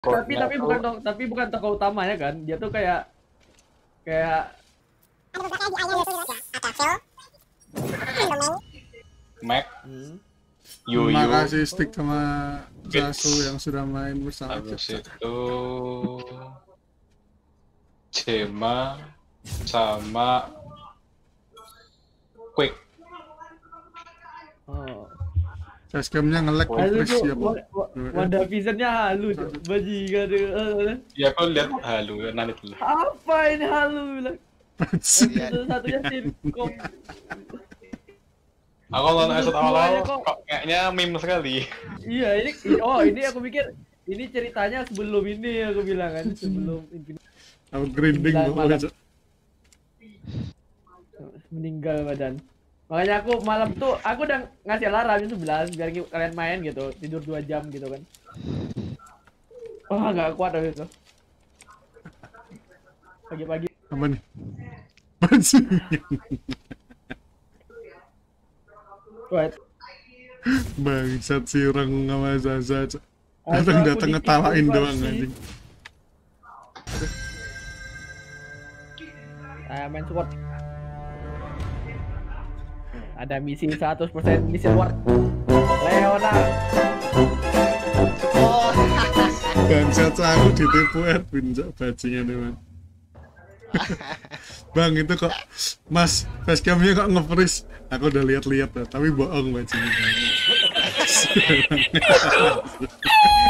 Tapi bukan tokoh utamanya kan. Dia tuh kayak Mac. Terima kasih stick sama Jasu yang sudah main bersama Habis kita. itu Cema sama Quick. oh. Facecamnya nge-lag Halu refresh tuh, ya, Bang. Wanda Visionnya halu tuh, bajingan tuh. Ya aku lihat halu nanti dulu. Apa ini halu bilang? Satu-satunya sitkom. Aku nonton episode awal kok kayaknya meme sekali. Iya ini aku pikir ini ceritanya sebelum ini aku bilang kan sebelum Infinity. Aku grinding pokoknya. Meninggal badan. Makanya aku malam tuh aku udah ngasih alarm jam 11 biar kalian main gitu, tidur 2 jam gitu kan. Wah, nggak kuat aku itu. Pagi-pagi. Apa nih? Bajingan. Kuat. Bangsat si orang sama Zaza. Aku Datang ngetawain dikit doang sih. anjing. Saya main support. Ada misi 100% misi reward. Leona. Bangsat aku ditipu Edwin, bajingan teman. Bang itu kok Mas facecamnya kok nge-freeze. Aku udah lihat-lihat tapi bohong bajingan.